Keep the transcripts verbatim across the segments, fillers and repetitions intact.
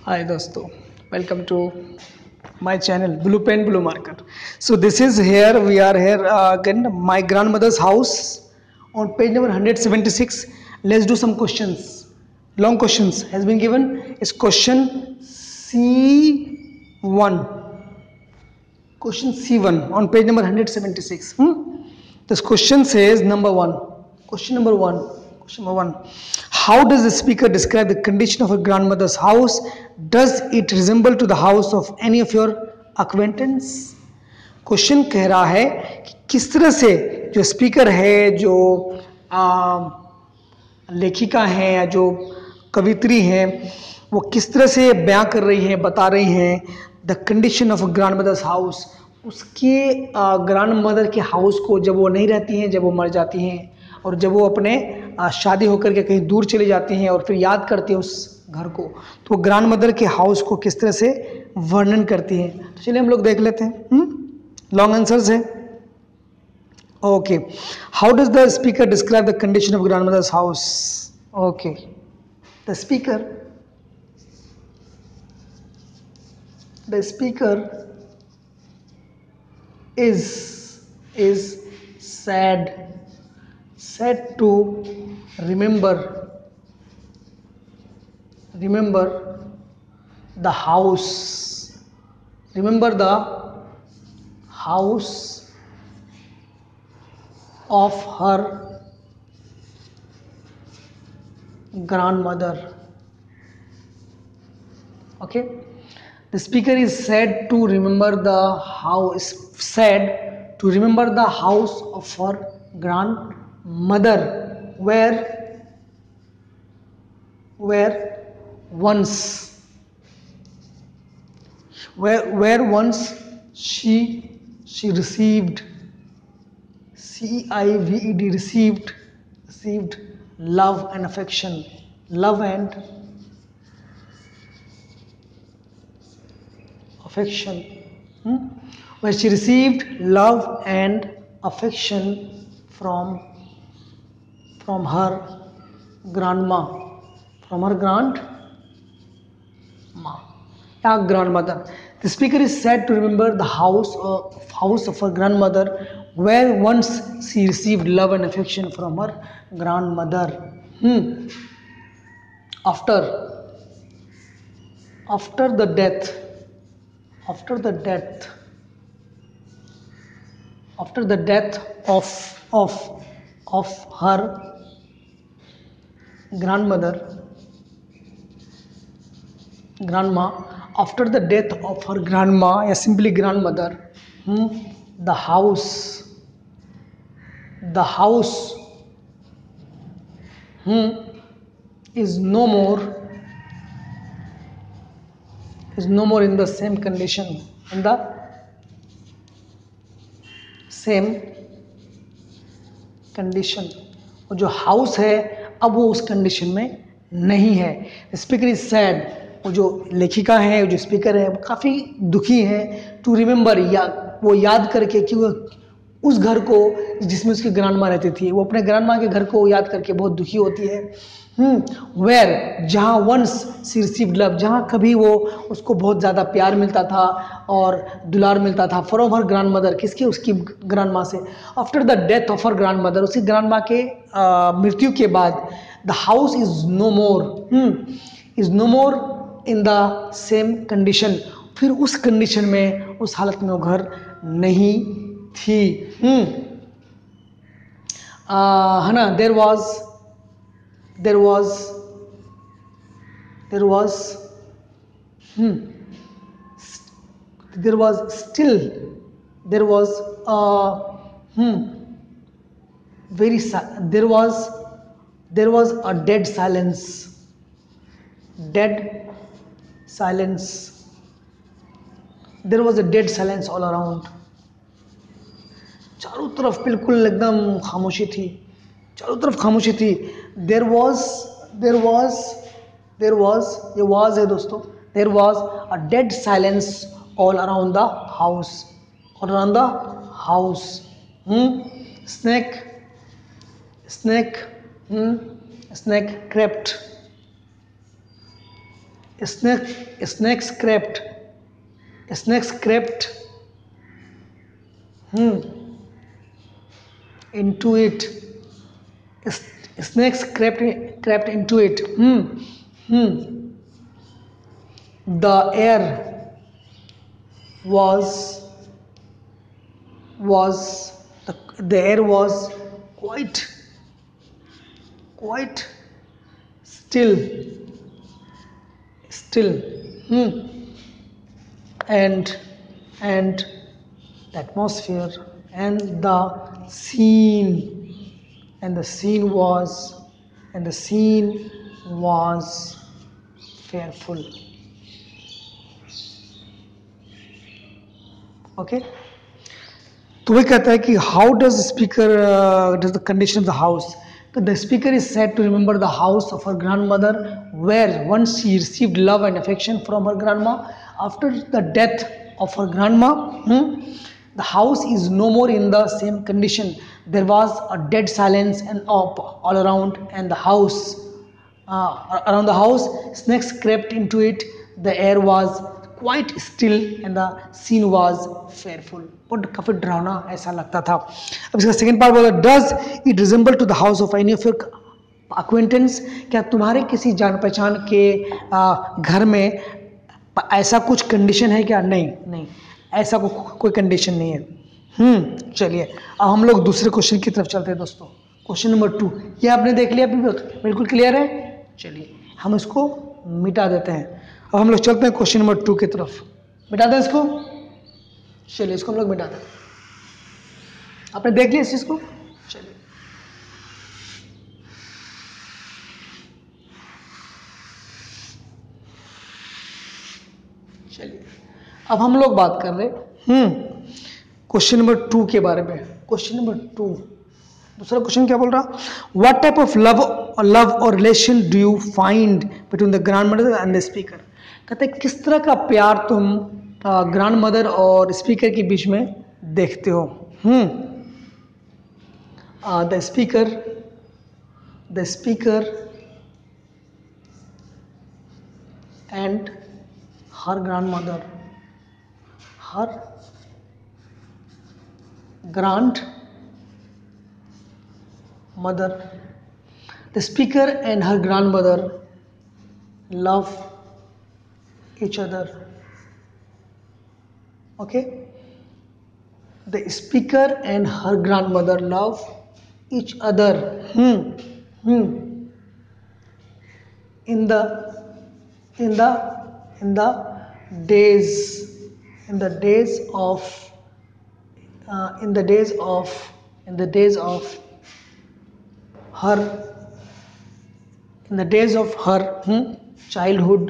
Hi dosto, welcome to my channel Blue Pen Blue Marker. So this is here we are here uh, again my grandmother's house on page number one hundred seventy-six. Let's do some questions. Long questions has been given. Is question C one. Question C one on page number one hundred seventy-six. Hmm? This question says number one. Question number one. Question number one. How does the speaker describe the condition of her grandmother's house? Does it resemble to the house of any of your acquaintance? Question कह रहा है कि किस तरह से जो speaker है, जो आ, लेखिका है या जो कवित्री है, वो किस तरह से बयां कर रही है, बता रही हैं the condition of grandmother's house, उसके ग्रैंड मदर के हाउस को जब वो नहीं रहती हैं, जब वो मर जाती हैं और जब वो अपने आ, शादी होकर के कहीं दूर चली जाती हैं और फिर याद करती हैं उस घर को, तो वो ग्रैंड मदर के हाउस को किस तरह से वर्णन करती हैं. तो चलिए हम लोग देख लेते हैं. लॉन्ग आंसर्स है. Okay. How does the speaker describe the condition of grandmother's house? Okay. The speaker the speaker is is sad sad to remember remember the house remember the house of her grandmother. Okay. The speaker is sad to remember the house, sad to remember the house of her grandmother, where, where once, where, where once she, she received, C I V E D, received, received love and affection, love and affection, hmm? where she received love and affection from from her grandma, from her grandma, yeah, grandmother. The speaker is sad to remember the house of house of her grandmother, where once she received love and affection from her grandmother. Hmm. After after the death. After the death, after the death of of of her grandmother, grandma, after the death of her grandma, or simply grandmother, hmm, the house, the house, hmm, is no more. is no more in the same condition, in the same condition. वो जो house है अब वो उस condition में नहीं है. Speaker is sad, वो जो लेखिका है, वो जो स्पीकर है, वो काफ़ी दुखी है. टू रिमेंबर, या वो याद करके कि वो उस घर को जिसमें उसकी ग्रैंडमा रहती थी, वो अपने ग्रैंडमा के घर को याद करके बहुत दुखी होती है. वेयर, जहाँ वंस सी रिसीव्ड लव, जहाँ कभी वो उसको बहुत ज़्यादा प्यार मिलता था और दुलार मिलता था, फ्रॉम हर ग्रैंड मदर, किसकी, उसकी ग्रैंडमा से. After the death of her grandmother, उसकी ग्रैंडमा के मृत्यु के बाद, the house is no more, is no more in the same condition, फिर उस कंडीशन में, उस हालत में वो घर नहीं थी. है ना. There was there was there was hmm, there was still there was a hmm, very there was there was a dead silence, dead silence, there was a dead silence all around. चारों तरफ बिल्कुल एकदम खामोशी थी, चारों तरफ खामोशी थी. There was there was there was ये वॉज है दोस्तों. There was a dead silence all around the house, all around the house. Snake snake snake crept snake snakes crept snakes crept hmm, into it. S- snakes crept crept into it. Hmm. Hmm. The air was was the, the air was quite quite still still hmm. and and the atmosphere and the scene and the scene was and the scene was fearful. Okay, तो वही कहता है कि how does speaker does the condition of the house. तो the speaker is said to remember the house of her grandmother where once she received love and affection from her grandma after the death of her grandma. hmm? The house is no more in the same condition. There was a dead silence and up all around, and the house, uh, around the house, snakes crept into it. The air was quite still, and the scene was fearful. बहुत काफी डरावना ऐसा लगता था. अब इसका second part बोला, does it resemble to the house of any of your acquaintance. क्या तुम्हारे किसी जान पहचान के आ, घर में ऐसा कुछ कंडीशन है क्या? नहीं नहीं, ऐसा को, कोई कंडीशन नहीं है. हम्म चलिए अब हम लोग दूसरे क्वेश्चन की तरफ चलते हैं दोस्तों. क्वेश्चन नंबर टू, ये आपने देख लिया, बिल्कुल क्लियर है. चलिए हम इसको मिटा देते हैं. अब हम लोग चलते हैं क्वेश्चन नंबर टू की तरफ. मिटा दें इसको. चलिए इसको हम लोग मिटा दें. आपने देख लिया इस चीज को. चलिए चलिए अब हम लोग बात कर रहे हम्म क्वेश्चन नंबर टू के बारे में. क्वेश्चन नंबर टू, दूसरा क्वेश्चन क्या बोल रहा, what type of love love और relation do you find between the grandmother and the speaker. कहते हैं किस तरह का प्यार तुम ग्रैंड मदर और स्पीकर के बीच में देखते हो. Hmm the speaker the speaker and her grandmother her grandmother the speaker and her grandmother love each other. Okay, the speaker and her grandmother love each other. hmm hmm in the in the in the days in the days of uh, in the days of in the days of her in the days of her hmm, childhood.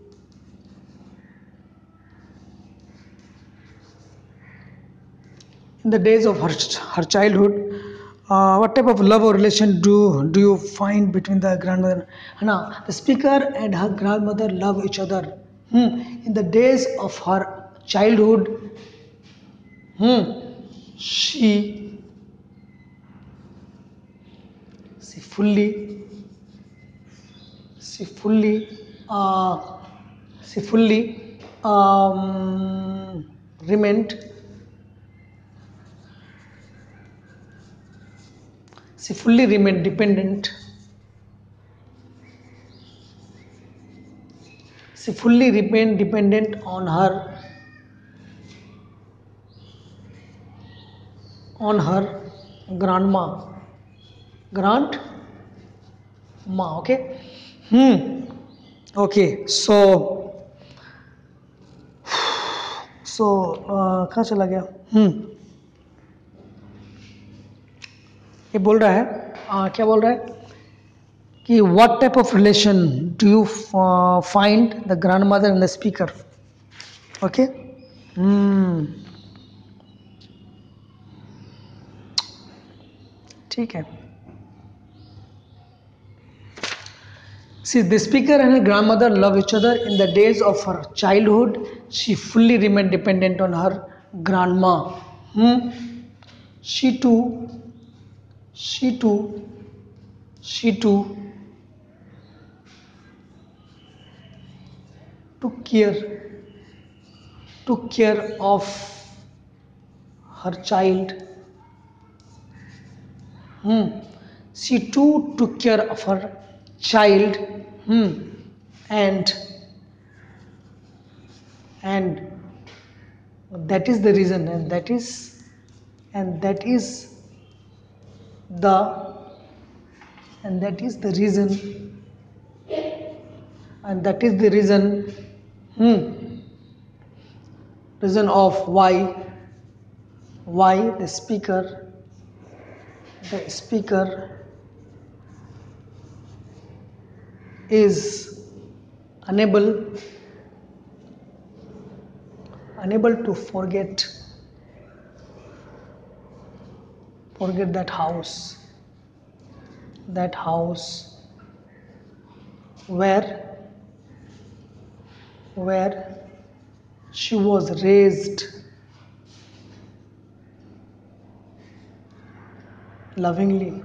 In the days of her her childhood, uh, what type of love or relation do do you find between the grandmother? Now the speaker and her grandmother love each other. Hmm. In the days of her childhood, hmm, she she fully she fully uh, she fully um, remained she fully remained dependent she fully remained dependent on her on her grandma grandma. Okay. hmm okay so so uh, कहाँ चला गया. हम्म ये बोल रहा है uh, क्या बोल रहा है कि what type of relation do you uh, find the grandmother and the speaker. Okay. hmm ठीक है. See, the speaker and her grandmother love each other. In the days of her childhood, she fully remained dependent on her grandma. Hmm? She too, she too, she too took care took care of her child. Hmm. She too took care of her child. Hmm. And and that is the reason, and that is and that is the and that is the reason and that is the reason hmm, reason of why why the speaker the speaker is unable unable to forget forget that house that house where where she was raised lovingly.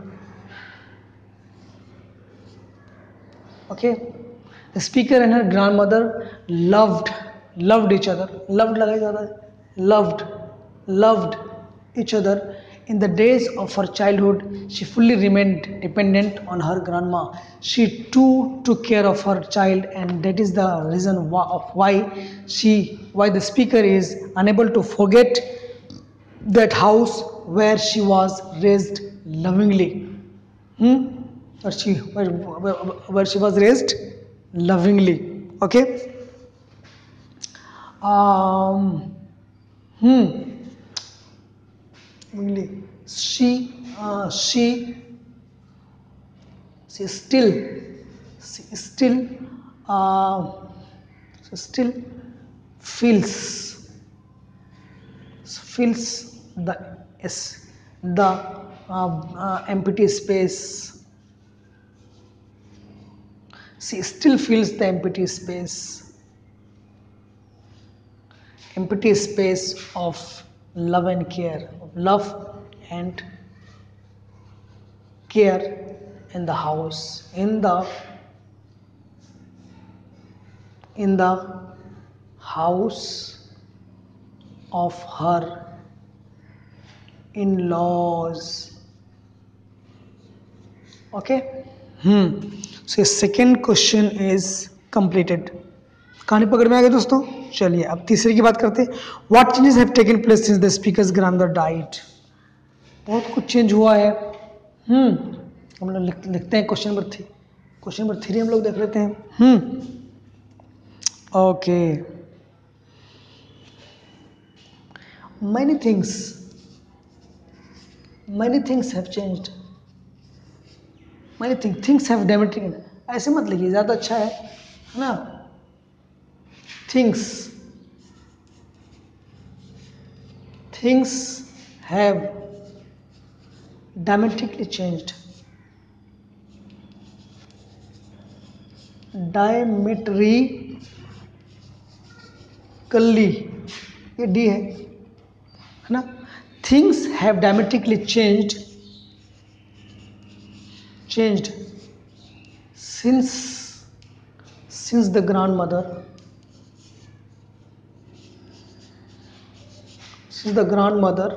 Okay, the speaker and her grandmother loved loved each other. Loved लगाया जाता है. Loved loved each other. In the days of her childhood, she fully remained dependent on her grandma. She too took care of her child, and that is the reason why, of why she why the speaker is unable to forget that house where she was raised lovingly. Hmm? Where she where, where, where she was raised lovingly. Okay. Um. Hmm. Lovingly. She. Uh, she. She still. She still. Uh, she still feels. Feels the yes the uh, uh, empty space. She still feels the empty space empty space of love and care of love and care in the house in the in the house of her in-laws. Okay. Hmm. So second question is completed. कहानी पकड़ में आ गई दोस्तों. चलिए अब तीसरे की बात करते हैं. What changes have taken place since the speaker's grandmother died? बहुत कुछ चेंज हुआ है. हम्म हम लोग लिख, लिखते हैं question number three. Question number three हम लोग देख लेते हैं. Hmm okay. Many things many things have changed. Many things things have diametrically. ऐसे मत लिखिए, ज़्यादा अच्छा है है ना. Things things have diametrically changed. Diametrically ये डी है है ना. Things have diametrically changed changed since since the grandmother since the grandmother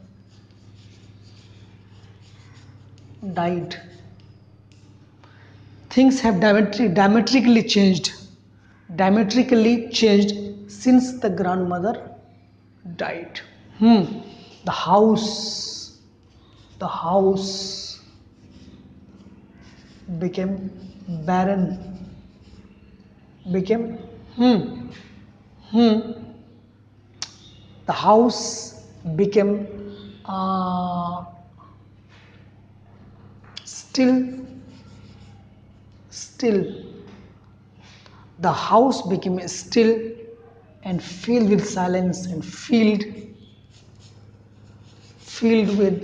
died. Things have diametri- diametrically changed diametrically changed since the grandmother died. Hmm. The house the house became barren became hmm hmm the house became uh, still still the house became still and filled with silence and filled filled with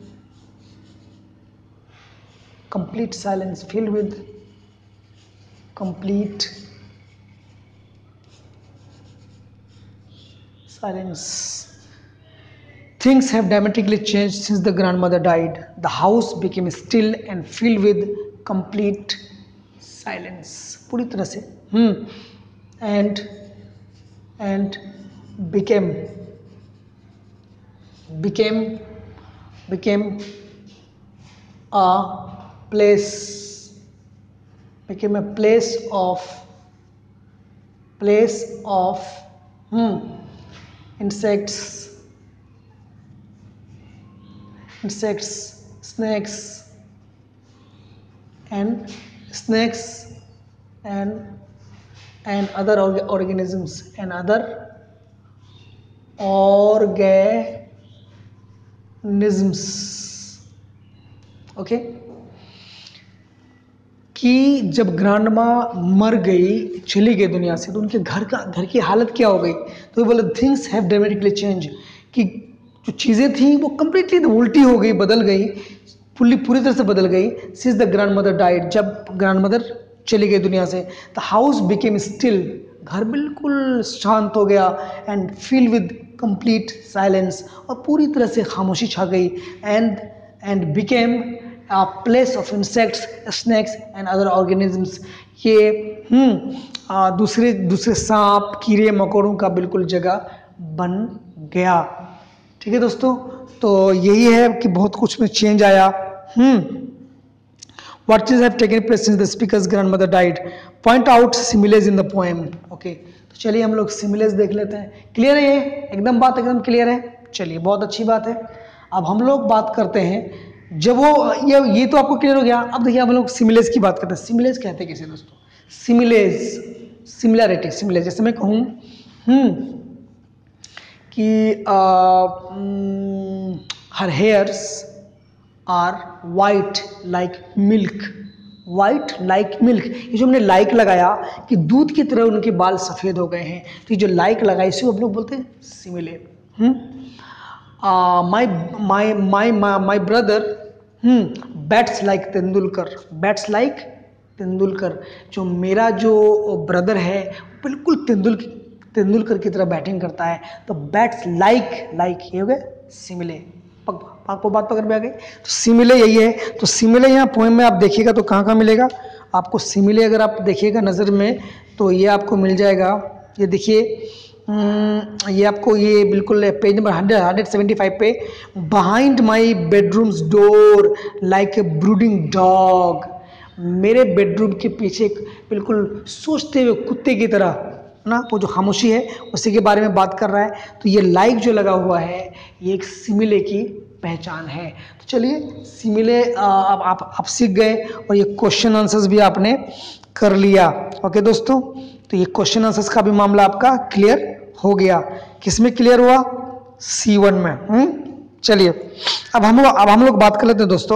complete silence filled with complete silence. Things have diametrically changed since the grandmother died. The house became still and filled with complete silence. पूरी तरह से hmm and and became became became a place became a place of place of hmm, insects insects snakes and snakes and and other orga- organisms and other organisms okay कि जब grand माँ मर गई, चली गई दुनिया से, तो उनके घर का घर की हालत क्या हो गई, तो वो बोले थिंग्स हैव ड्रामेटिकली चेंज, कि जो चीज़ें थी वो कम्प्लीटली उल्टी हो गई, बदल गई, पूरी पूरी तरह से बदल गई। Since the grandmother died, जब ग्रैंड मदर चली गई दुनिया से, द हाउस बिकेम स्टिल, घर बिल्कुल शांत हो गया, and fill with complete silence, और पूरी तरह से खामोशी छा गई, and and became a place of insects, snakes and other organisms, ये हम्म दूसरे दूसरे सांप कीड़े मकोड़ों का बिल्कुल जगह बन गया। ठीक है दोस्तों, तो यही है कि बहुत कुछ में चेंज आया। हम्म What changes have taken place since the speaker's grandmother died? Point out similes in the poem. Okay, तो चलिए हम लोग similes देख लेते हैं। क्लियर है, ये एकदम बात एकदम क्लियर है। चलिए बहुत अच्छी बात है। अब हम लोग बात करते हैं, जब वो ये ये तो आपको क्लियर हो गया। अब देखिए हम लोग सिमिलेज की बात करते हैं। सिमिलेज कहते हैं किसे दोस्तों? Similes, similarity, similes. जैसे मैं कहूँ हम्म कि her hairs are white like milk, white like milk, ये जो हमने लाइक लगाया कि दूध की तरह उनके बाल सफ़ेद हो गए हैं, तो ये जो लाइक लगाया इसी को हम लोग बोलते हैं simile. My my my my brother bats like Tendulkar, bats like Tendulkar, जो मेरा जो ब्रदर है बिल्कुल तेंदुल तेंदुलकर की तरह बैटिंग करता है, तो बैट्स लाइक लाइक ये हो गए सिमिले। आपको बात पकड़ में आ गई? तो सिमिले यही है। तो सिमिले यहाँ पोएम में आप देखिएगा तो कहाँ कहाँ मिलेगा आपको सिमिले? अगर आप देखिएगा नज़र में तो ये आपको मिल जाएगा, ये देखिए ये आपको ये बिल्कुल page number hundred hundred seventy five पे, behind my bedroom's door like a brooding dog, मेरे बेडरूम के पीछे बिल्कुल सोचते हुए कुत्ते की तरह ना, वो जो खामोशी है उसी के बारे में बात कर रहा है। तो ये लाइक जो लगा हुआ है ये एक सिमिले की पहचान है। तो चलिए सिमिले अब आप आप सीख गए और ये क्वेश्चन आंसर्स भी आपने कर लिया। ओके दोस्तों, तो ये क्वेश्चन आंसर्स का भी मामला आपका क्लियर हो गया। किसमें क्लियर हुआ? सी वन में। हम्म चलिए अब हम लोग अब हम लोग बात कर लेते हैं दोस्तों।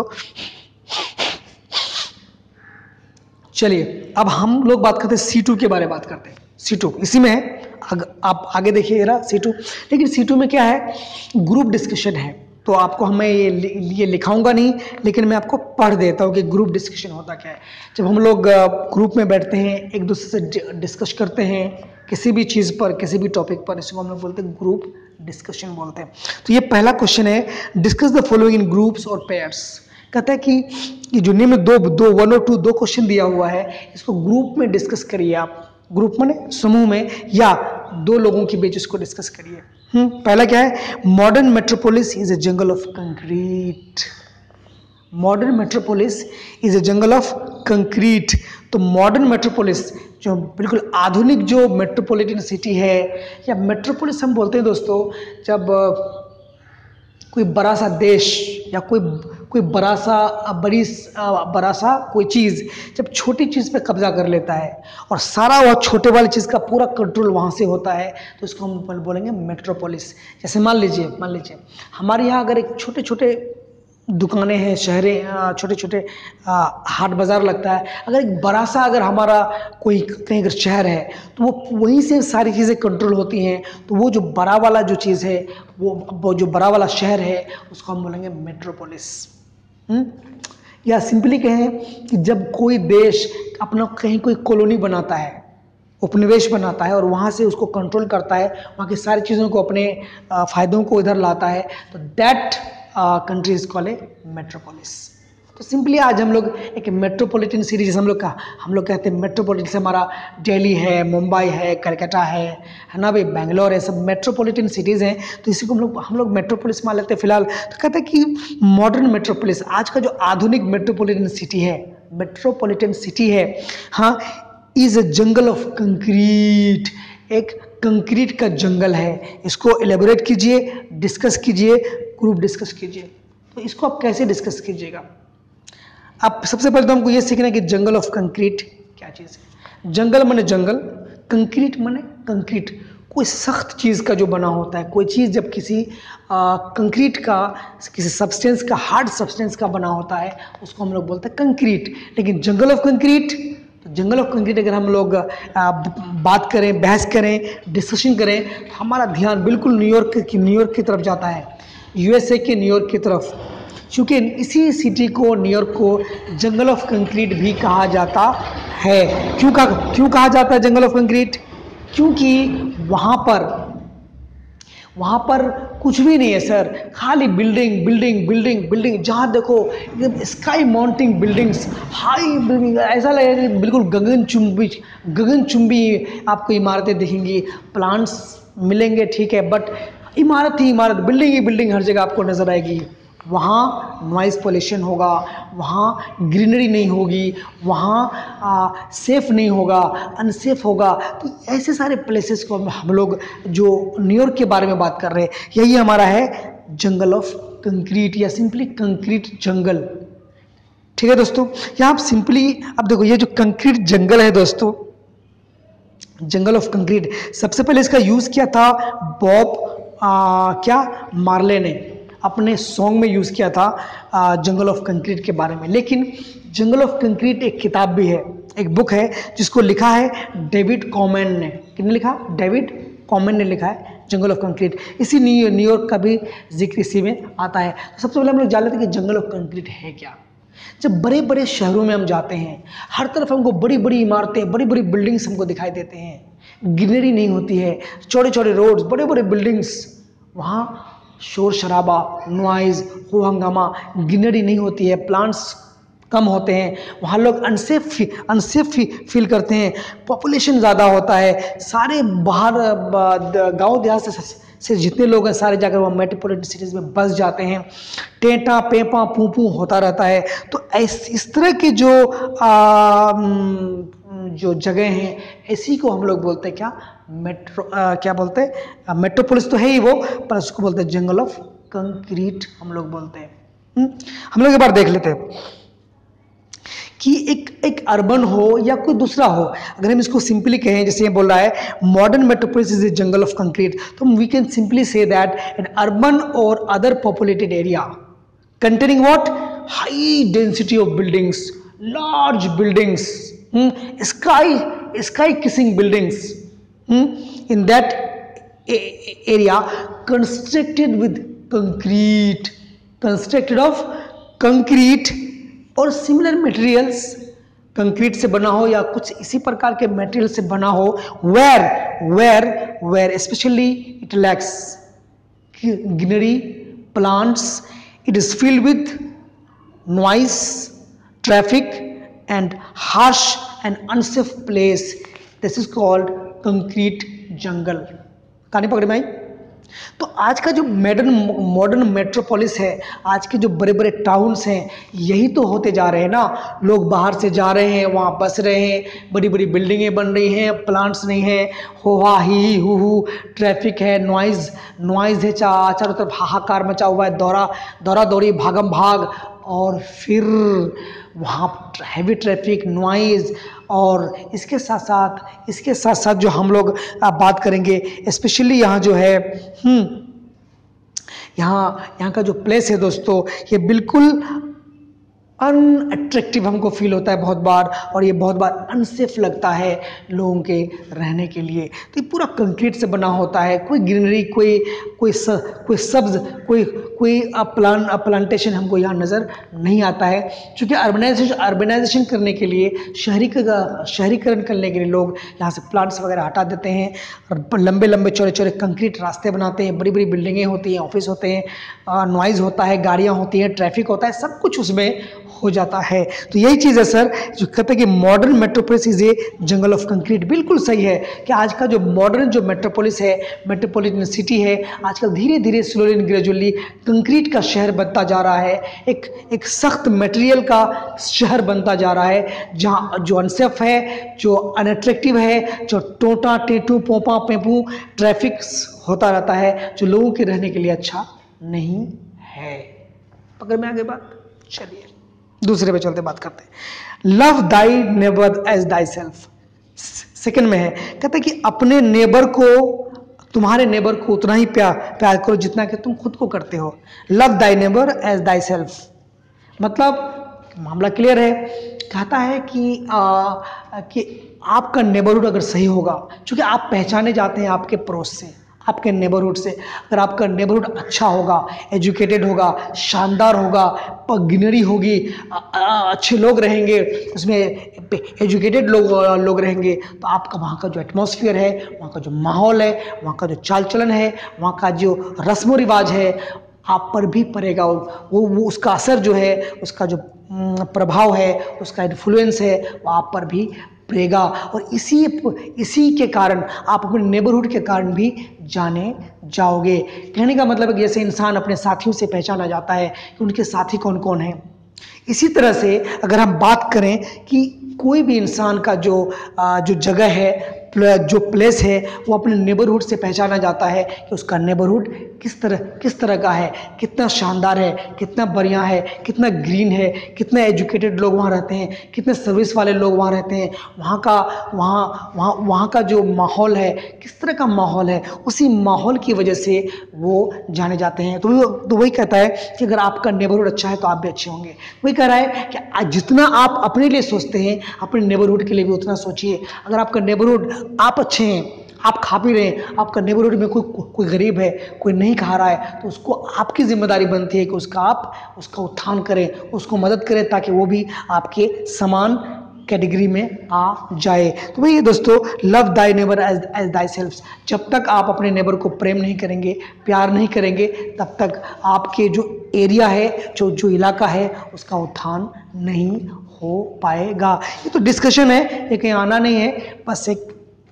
चलिए अब हम लोग बात करते हैं सी टू के बारे में बात करते हैं। सी टू इसी में है, आग, आप आगे देखिए जरा सी टू। लेकिन सी टू में क्या है, ग्रुप डिस्कशन है, तो आपको हमें ये ये लिखाऊंगा नहीं, लेकिन मैं आपको पढ़ देता हूँ कि ग्रुप डिस्कशन होता क्या है। जब हम लोग ग्रुप में बैठते हैं, एक दूसरे से डिस्कस करते हैं किसी भी चीज़ पर, किसी भी टॉपिक पर, इसको हम लोग बोलते हैं ग्रुप डिस्कशन बोलते हैं। तो ये पहला क्वेश्चन है, discuss the following in groups और पेयर्स। कहता है कि, कि जो निम्न दो दो वन और टू दो क्वेश्चन दिया हुआ है, इसको ग्रुप में डिस्कस करिए आप। ग्रुप में समूह में या दो लोगों के बीच इसको डिस्कस करिए। हम्म पहला क्या है, modern metropolis is a jungle of concrete. Modern metropolis is a jungle of concrete. तो मॉडर्न मेट्रोपोलिस जो बिल्कुल आधुनिक जो मेट्रोपॉलिटन सिटी है, या मेट्रोपोलिस हम बोलते हैं दोस्तों जब कोई बड़ा सा देश या कोई कोई बड़ा सा बड़ी बड़ा सा कोई चीज़ जब छोटी चीज़ पे कब्जा कर लेता है और सारा वह छोटे वाली चीज़ का पूरा कंट्रोल वहाँ से होता है, तो इसको हम बोलेंगे मेट्रोपोलिस। जैसे मान लीजिए मान लीजिए हमारे यहाँ अगर एक छोटे छोटे दुकानें हैं, शहरें, छोटे छोटे हाट बाज़ार लगता है, अगर एक बड़ा सा अगर हमारा कोई कहीं अगर शहर है तो वो वहीं से सारी चीज़ें कंट्रोल होती हैं। तो वो जो बड़ा वाला जो चीज़ है, वो वो जो बड़ा वाला शहर है उसको हम बोलेंगे मेट्रोपोलिस। या सिंपली कहें कि जब कोई देश अपना कहीं कोई कॉलोनी बनाता है, उपनिवेश बनाता है और वहाँ से उसको कंट्रोल करता है, वहाँ की सारी चीज़ों को अपने फ़ायदों को इधर लाता है, तो that country is called a metropolis. तो सिंपली आज हम लोग एक मेट्रोपॉलिटन सिटी, जैसे हम लोग का हम लोग कहते हैं मेट्रोपॉलिटन से हमारा दिल्ली है, मुंबई है, कलकत्ता है है ना भाई, बेंगलोर है, सब मेट्रोपॉलिटन सिटीज़ हैं। तो इसी को हम लोग हम लोग मेट्रोपोलिस मान लेते हैं फिलहाल। तो कहते हैं कि मॉडर्न मेट्रोपोलिस, आज का जो आधुनिक मेट्रोपॉलिटन सिटी है, मेट्रोपॉलिटन सिटी है, हाँ, is a jungle of concrete, एक कंक्रीट का जंगल है। इसको एलेबोरेट कीजिए, डिस्कस कीजिए, ग्रुप डिस्कस कीजिए। तो इसको आप कैसे डिस्कस कीजिएगा? आप सबसे पहले तो हमको ये सीखना है कि जंगल ऑफ कंक्रीट क्या चीज़ है। जंगल माने जंगल, कंक्रीट माने कंक्रीट, कोई सख्त चीज़ का जो बना होता है। कोई चीज़ जब किसी कंक्रीट का, किसी सब्सटेंस का, हार्ड सब्सटेंस का बना होता है, उसको हम लोग बोलते हैं कंक्रीट। लेकिन जंगल ऑफ कंक्रीट, तो जंगल ऑफ कंक्रीट अगर हम लोग आ, बात करें, बहस करें, डिस्कशन करें, तो हमारा ध्यान बिल्कुल न्यूयॉर्क की न्यूयॉर्क की तरफ जाता है, यूएसए के न्यूयॉर्क की तरफ, क्योंकि इसी सिटी को, न्यूयॉर्क को जंगल ऑफ कंक्रीट भी कहा जाता है। क्यों कहा क्यों कहा जाता है जंगल ऑफ कंक्रीट? क्योंकि वहाँ पर वहाँ पर कुछ भी नहीं है सर, खाली बिल्डिंग बिल्डिंग बिल्डिंग बिल्डिंग। जहाँ देखो एकदम sky mounting buildings, high building, ऐसा लगेगा कि बिल्कुल गगनचुंबी गगनचुंबी आपको इमारतें दिखेंगी। प्लांट्स मिलेंगे ठीक है, बट इमारत ही इमारत, बिल्डिंग ही बिल्डिंग हर जगह आपको नज़र आएगी। वहाँ नॉइज़ पोल्यूशन होगा, वहाँ ग्रीनरी नहीं होगी, वहाँ सेफ़ नहीं होगा, अनसेफ होगा। तो ऐसे सारे प्लेसेस को हम लोग जो न्यूयॉर्क के बारे में बात कर रहे हैं, यही हमारा है जंगल ऑफ कंक्रीट या सिंपली कंक्रीट जंगल। ठीक है दोस्तों, यहाँ आप सिंपली अब देखो, ये जो कंक्रीट जंगल है दोस्तों, जंगल ऑफ कंक्रीट, सबसे पहले इसका यूज़ किया था बॉब आ, क्या मार्ले ने अपने सॉन्ग में यूज़ किया था आ, जंगल ऑफ कंक्रीट के बारे में। लेकिन जंगल ऑफ कंक्रीट एक किताब भी है, एक बुक है, जिसको लिखा है डेविड कॉमन ने। किसने लिखा? डेविड कॉमन ने लिखा है जंगल ऑफ कंक्रीट। इसी न्यू न्यूयॉर्क का भी जिक्र इसी में आता है। तो सबसे पहले हम लोग जान लेते हैं कि जंगल ऑफ कंक्रीट है क्या। जब बड़े बड़े शहरों में हम जाते हैं, हर तरफ हमको बड़ी बड़ी इमारतें, बड़ी बड़ी बिल्डिंग्स हमको दिखाई देते हैं, ग्रीनरी नहीं होती है, चौड़े चौड़े रोड्स, बड़े बड़े बिल्डिंग्स, वहाँ शोर शराबा, नॉइज़, हो हंगामा, ग्रीनरी नहीं होती है, प्लांट्स कम होते हैं, वहाँ लोग अनसेफ अनसेफ फील करते हैं, पॉपुलेशन ज़्यादा होता है, सारे बाहर गांव देहात से से जितने लोग हैं सारे जाकर वहाँ मेट्रोपॉलिटन सिटीज़ में बस जाते हैं, टेंटा पेपा पू पू होता रहता है। तो ऐस इस तरह के जो आ, जो जगह हैं, ऐसी को हम लोग बोलते हैं क्या, मेट्रो आ, क्या बोलते हैं, मेट्रोपोलिस तो है ही वो, पर उसको बोलते हैं जंगल ऑफ कंक्रीट हम लोग बोलते हैं। हुँ? हम लोग एक बार देख लेते हैं कि एक एक अर्बन हो या कोई दूसरा हो, अगर हम इसको सिंपली कहें, जैसे ये बोल रहा है modern metropolis is a jungle of concrete, तो we can simply say that an urban or other populated area containing what, high density of buildings, large buildings, hmm? sky sky kissing buildings, hmm? in that area constructed with concrete, constructed of concrete और similar materials, concrete से बना हो या कुछ इसी प्रकार के material से बना हो, where where where especially it lacks greenery, plants, it is filled with noise, traffic and harsh and unsafe place. This is called concrete jungle. कहानी पकड़ में आई? तो आज का जो मॉडर्न मॉडर्न मेट्रोपोलिस है, आज के जो बड़े बड़े टाउन्स हैं, यही तो होते जा रहे हैं ना। लोग बाहर से जा रहे हैं, वहाँ बस रहे हैं, बड़ी बड़ी बिल्डिंगें बन रही हैं, प्लांट्स नहीं है, हो हा ही हु हु, ट्रैफिक है, नॉइज़ नॉइज़ है, चा चारों तरफ हाहाकार मचा हुआ है, दौरा दौरा दौड़ी, भागम भाग, और फिर वहाँ हैवी ट्रैफिक, नॉइज़, और इसके साथ साथ इसके साथ साथ जो हम लोग बात करेंगे, स्पेशली यहाँ जो है यहाँ यहाँ का जो प्लेस है दोस्तों, ये बिल्कुल अनअट्रैक्टिव हमको फील होता है बहुत बार, और ये बहुत बार अनसेफ लगता है लोगों के रहने के लिए। तो ये पूरा कंक्रीट से बना होता है, कोई ग्रीनरी, कोई कोई स, कोई सब्ज, कोई कोई प्लान प्लांटेशन हमको यहाँ नज़र नहीं आता है। क्योंकि अर्बनाइजेशन अर्बनाइजेशन करने के लिए, शहरी शहरीकरण करने के लिए लोग यहाँ से प्लांट्स वगैरह हटा देते हैं, और लंबे लंबे चौड़े चौड़े कंक्रीट रास्ते बनाते हैं, बड़ी बड़ी बिल्डिंगें होती हैं, ऑफिस होते हैं, नॉइज़ होता है, गाड़ियाँ होती हैं, ट्रैफिक होता है, सब कुछ उसमें हो जाता है। तो यही चीज़ है सर जो कहते हैं कि modern metropolis is a jungle of concrete. बिल्कुल सही है कि आज का जो मॉडर्न जो मेट्रोपोलिस है, मेट्रोपॉलिटन सिटी है, आजकल धीरे धीरे स्लोली एंड ग्रेजुअली कंक्रीट का शहर बनता जा रहा है, एक एक सख्त मटेरियल का शहर बनता जा रहा है, जहाँ जो अनसेफ है, जो अनअट्रैक्टिव है, जो टोटा टेटू पोपा पेपू ट्रैफिक होता रहता है, जो लोगों के रहने के लिए अच्छा नहीं है। पकड़ में आगे बात। चलिए दूसरे पे चलते बात करते हैं। Love thy neighbour as thyself, second में है, कहते हैं कि अपने नेबर को, तुम्हारे नेबर को उतना ही प्यार प्यार करो जितना कि तुम खुद को करते हो। Love thy neighbour as thyself मतलब मामला क्लियर है, कहता है कि आ, कि आपका नेबरहुड अगर सही होगा, क्योंकि आप पहचाने जाते हैं आपके पड़ोस से, आपके नेबरहुड से। अगर आपका नेबरहुड अच्छा होगा, एजुकेटेड होगा, शानदार होगा, ग्रीनरी होगी, अच्छे लोग रहेंगे, उसमें एजुकेटेड लोग लोग रहेंगे, तो आपका वहाँ का जो एटमॉस्फेयर है, वहाँ का जो माहौल है, वहाँ का जो चाल चलन है, वहाँ का जो रस्म रिवाज है, आप पर भी पड़ेगा। वो वो उसका असर जो है, उसका जो प्रभाव है, उसका इन्फ्लुएंस है, वो आप पर भी पड़ेगा। और इसी इसी के कारण आप अपने नेबरहुड के कारण भी जाने जाओगे। कहने का मतलब है कि जैसे इंसान अपने साथियों से पहचाना जाता है कि उनके साथी कौन कौन हैं, इसी तरह से अगर हम बात करें कि कोई भी इंसान का जो जो जगह है, जो प्लेस है, वो अपने नेबरहुड से पहचाना जाता है कि उसका नेबरहुड किस तरह किस तरह का है, कितना शानदार है, कितना बढ़िया है, कितना ग्रीन है, कितने एजुकेटेड लोग वहाँ रहते हैं, कितने सर्विस वाले लोग वहाँ रहते हैं, वहाँ का वहाँ वहाँ वहाँ का जो माहौल है, किस तरह का माहौल है, उसी माहौल की वजह से वो जाने जाते हैं। तो वो तो वही कहता है कि अगर आपका नेबरहुड अच्छा है तो आप भी अच्छे होंगे। वही कह रहा है कि जितना आप अपने लिए सोचते हैं, अपने नेबरहुड के लिए भी उतना सोचिए। अगर आपका नेबरहुड, आप अच्छे हैं, आप खा पी रहे हैं, आपका नेबरहुड में कोई कोई गरीब है, कोई नहीं खा रहा है, तो उसको आपकी जिम्मेदारी बनती है कि उसका आप उसका उत्थान करें, उसको मदद करें, ताकि वो भी आपके समान कैटेगरी में आ जाए। तो वही दोस्तों, love thy neighbour as as thyself. जब तक आप अपने नेबर को प्रेम नहीं करेंगे, प्यार नहीं करेंगे, तब तक आपके जो एरिया है, जो जो इलाका है, उसका उत्थान नहीं हो पाएगा। ये तो डिस्कशन है, ये कहीं आना नहीं है, बस एक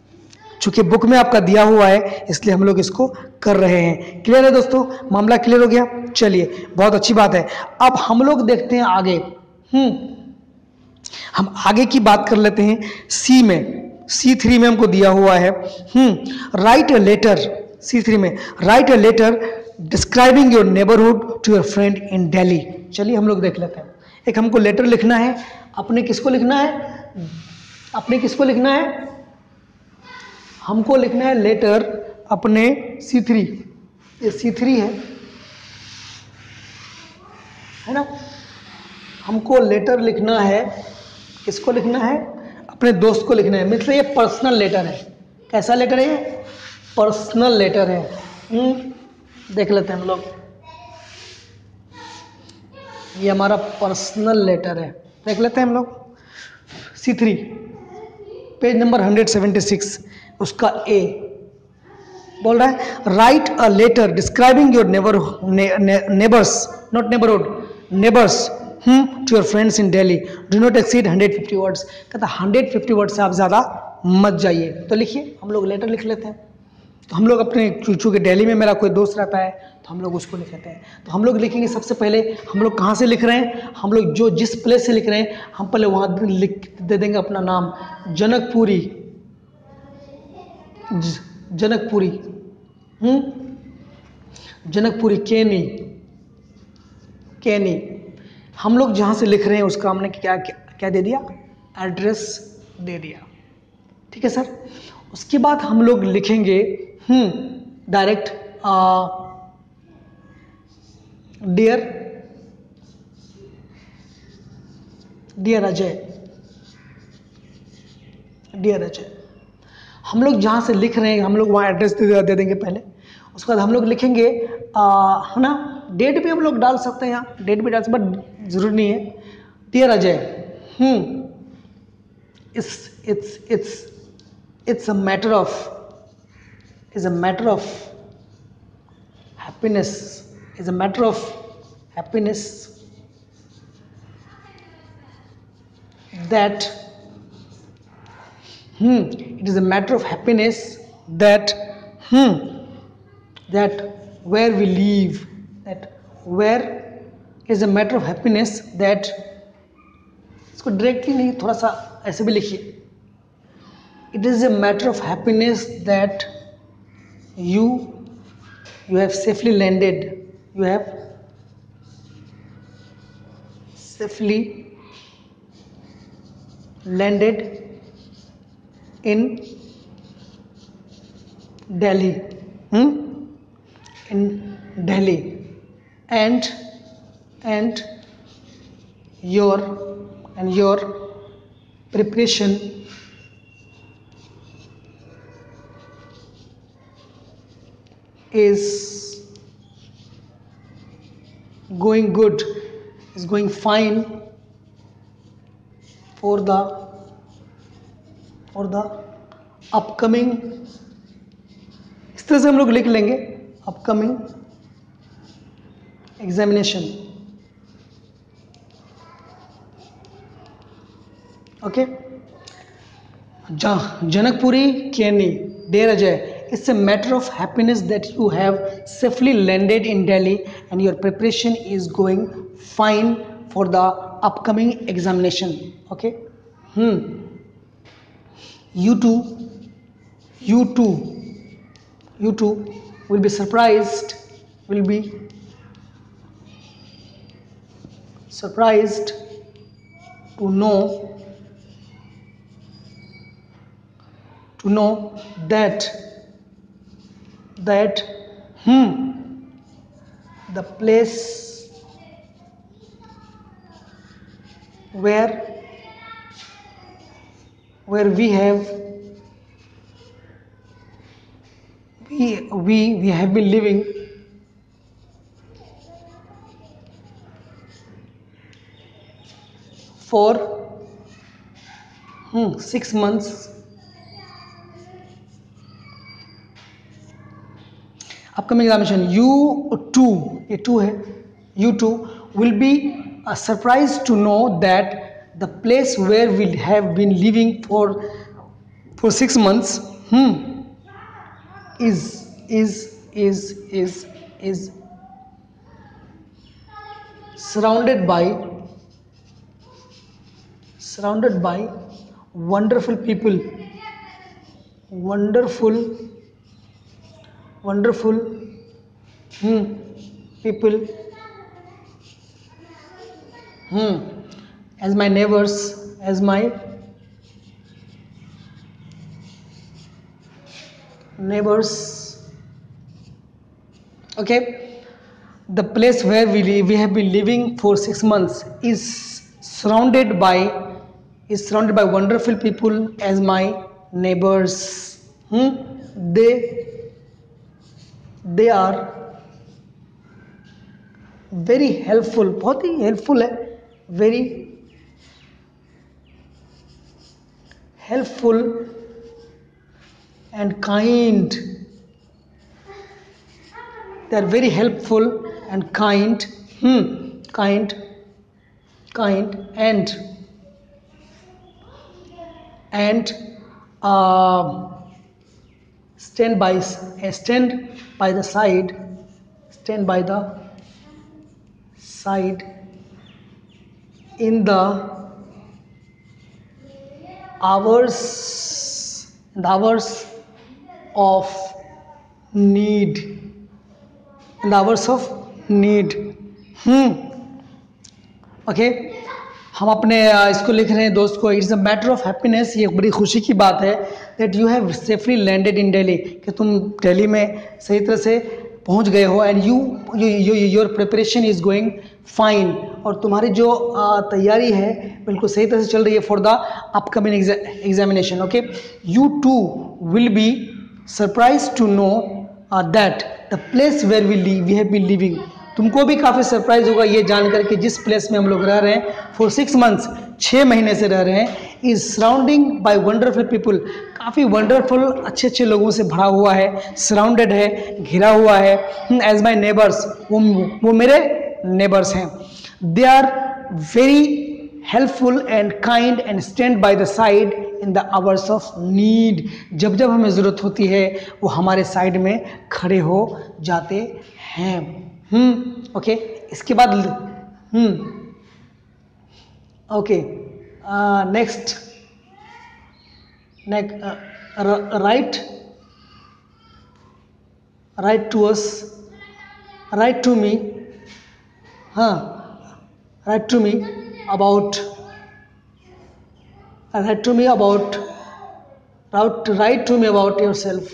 चूंकि बुक में आपका दिया हुआ है इसलिए हम लोग इसको कर रहे हैं। क्लियर है दोस्तों, मामला क्लियर हो गया। चलिए बहुत अच्छी बात है। अब हम लोग देखते हैं आगे। हम्म हम आगे की बात कर लेते हैं। सी में सी थ्री में हमको दिया हुआ है, hmm write a letter. C three में write a letter describing your neighbourhood to your friend in Delhi. चलिए हम लोग देख लेते हैं। एक हमको लेटर लिखना है। अपने किसको लिखना है? अपने किसको लिखना है? हमको लिखना है लेटर अपने सी थ्री, ये सी थ्री है है ना। हमको लेटर लिखना है, किसको लिखना है? अपने दोस्त को लिखना है। मतलब ये पर्सनल लेटर है। कैसा लेटर है? पर्सनल लेटर है। हम्म देख लेते हैं हम लोग। ये हमारा पर्सनल लेटर है, देख लेते हैं हम लोग। C three page number hundred seventy six, उसका ए बोल रहा है write a letter describing your neighbour neighbours not neighbourhood neighbours hmm to your friends in Delhi, do not exceed hundred fifty words. कहता हंड्रेड फिफ्टी वर्ड से आप ज़्यादा मत जाइए। तो लिखिए, हम लोग लेटर लिख लेते हैं। तो हम लोग अपने चूँकि दिल्ली में मेरा कोई दोस्त रहता है तो हम लोग उसको लिख लेते हैं। तो हम लोग लिखेंगे सबसे पहले, हम लोग कहाँ से लिख रहे हैं? हम लोग जो जिस प्लेस से लिख रहे हैं, हम पहले वहाँ लिख दे देंगे अपना नाम, जनकपुरी, जनकपुरी हम्म जनकपुरी केनी केनी। हम लोग जहाँ से लिख रहे हैं उसका हमने क्या क्या, क्या दे दिया? एड्रेस दे दिया। ठीक है सर। उसके बाद हम लोग लिखेंगे hmm direct dear dear Ajay, dear Ajay. हम लोग जहाँ से लिख रहे हैं हम लोग वहाँ एड्रेस दे, दे देंगे पहले। उसके बाद हम लोग लिखेंगे है ना, डेट भी हम लोग डाल सकते हैं, यहाँ डेट भी डाल सकते, बट जरूरी नहीं है। Dear Ajay, hmm it's it's it's it's a matter of is a matter of happiness is a matter of happiness that hmm, it is a matter of happiness that hmm, that where we live, that where is a matter of happiness that, इसको directly नहीं, थोड़ा सा ऐसे भी लिखिए, it is a matter of happiness that you you have safely landed, you have safely landed in Delhi, hmm? in Delhi, and and your and your preparation is going good, is going fine for the for the upcoming, इस तरह से हम लोग लिख लेंगे upcoming examination. Okay, Janakpuri Kenny, dear Ajay, it's a matter of happiness that you have safely landed in Delhi and your preparation is going fine for the upcoming examination. Okay, hmm. You too, you too, you too will be surprised, will be surprised to know to know that that hmm the place where where we have we we we have been living for hmm, six months. Upcoming examination, you too, ये two है, you too will be uh, surprised to know that the place where we have been living for for six months hmm, is is is is is surrounded by surrounded by wonderful people, wonderful wonderful hmm, people hmm, as my neighbors, as my neighbors. Okay, the place where we live, we have been living for six months is surrounded by is surrounded by wonderful people as my neighbors. hmm? they they are very helpful, बहुत ही helpful है, very helpful and kind. They are very helpful and kind, hmm, kind, kind and and uh, stand by stand by the side, stand by the side in the hours, in the hours of need, in the hours of need. hmm okay, हम अपने इसको लिख रहे हैं दोस्त को, it's a matter of happiness, ये बड़ी खुशी की बात है that you have safely landed in Delhi, कि तुम दिल्ली में सही तरह से पहुंच गए हो, and you your preparation is going fine, और तुम्हारी जो तैयारी है बिल्कुल सही तरह से चल रही है for the upcoming examination. Okay, you too will be surprise to know that the place where we live we have been living, तुमको भी काफ़ी सरप्राइज होगा ये जानकर कि जिस प्लेस में हम लोग रह रहे हैं फॉर सिक्स मंथ्स, छः महीने से रह रहे हैं, is surrounding by wonderful people, काफ़ी वंडरफुल अच्छे अच्छे लोगों से भरा हुआ है, सराउंडेड है, घिरा हुआ है. एज माई नेबर्स, वो वो मेरे नेबर्स हैं. They are very helpful and kind and stand by the side in the hours of need. जब जब हमें ज़रूरत होती है वो हमारे साइड में खड़े हो जाते हैं। हम्म ओके इसके बाद hmm okay next next write write to us write to me हाँ write to me about write to me about write write to me about yourself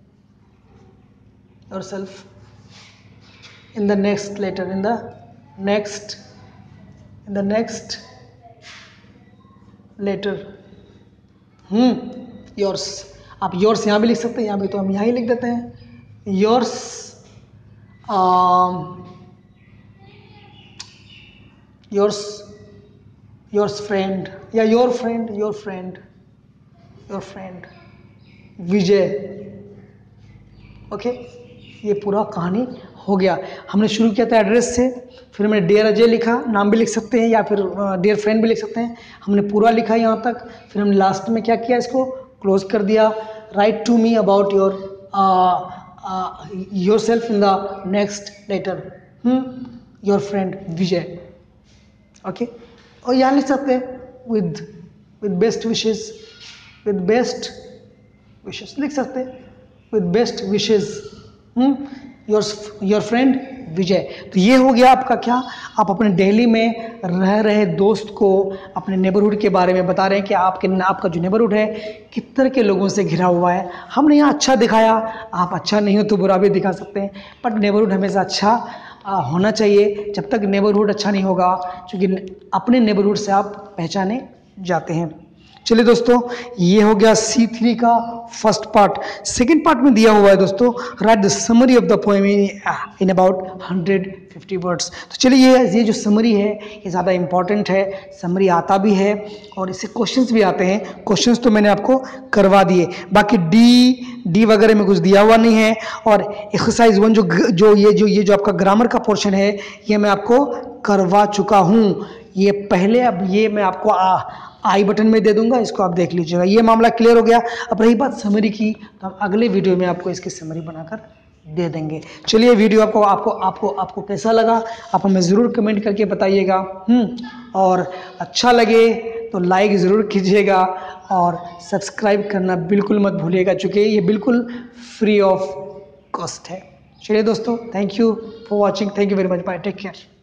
yourself in the next letter in the next in the next letter hmm yours। आप yours यहाँ भी लिख सकते हैं, यहाँ भी तो हम यहाँ ही लिख देते हैं yours um, yours yours friend या your friend your friend your friend Vijay. Okay ये पूरा कहानी हो गया। हमने शुरू किया था एड्रेस से, फिर हमने डियर अजय लिखा, नाम भी लिख सकते हैं या फिर डियर फ्रेंड भी लिख सकते हैं। हमने पूरा लिखा यहाँ तक, फिर हमने लास्ट में क्या किया, इसको क्लोज कर दिया। Write to me about your yourself in the next letter your friend Vijay. Okay और यहाँ लिख सकते हैं with with best wishes with best wishes लिख सकते हैं with best wishes your your friend Vijay. तो ये हो गया आपका क्या, आप अपने दिल्ली में रह रहे दोस्त को अपने नेबरहुड के बारे में बता रहे हैं कि आपके आपका जो नेबरहुड है किस तरह के लोगों से घिरा हुआ है। हमने यहाँ अच्छा दिखाया, आप अच्छा नहीं हो तो बुरा भी दिखा सकते हैं, बट नेबरहुड हमेशा अच्छा आ, होना चाहिए। जब तक नेबरहुड अच्छा नहीं होगा, क्योंकि अपने नेबरहुड से आप पहचाने जाते हैं। चलिए दोस्तों ये हो गया सी थ्री का फर्स्ट पार्ट। सेकंड पार्ट में दिया हुआ है दोस्तों write the summary of the poem in about hundred fifty words. तो चलिए ये ये जो समरी है ये ज़्यादा इंपॉर्टेंट है, समरी आता भी है और इससे क्वेश्चंस भी आते हैं। क्वेश्चंस तो मैंने आपको करवा दिए, बाकी डी डी वगैरह में कुछ दिया हुआ नहीं है। और एक्सरसाइज वन जो जो ये जो ये जो आपका ग्रामर का पोर्शन है ये मैं आपको करवा चुका हूँ ये पहले। अब ये मैं आपको आ, आई बटन में दे दूंगा, इसको आप देख लीजिएगा। ये मामला क्लियर हो गया। अब रही बात समरी की, तो हम अगले वीडियो में आपको इसकी समरी बनाकर दे देंगे। चलिए वीडियो आपको आपको आपको आपको कैसा लगा आप हमें ज़रूर कमेंट करके बताइएगा। हम्म और अच्छा लगे तो लाइक ज़रूर कीजिएगा और सब्सक्राइब करना बिल्कुल मत भूलिएगा, चूँकि ये बिल्कुल फ्री ऑफ कॉस्ट है। चलिए दोस्तों, thank you for watching, thank you very much, bye, take care.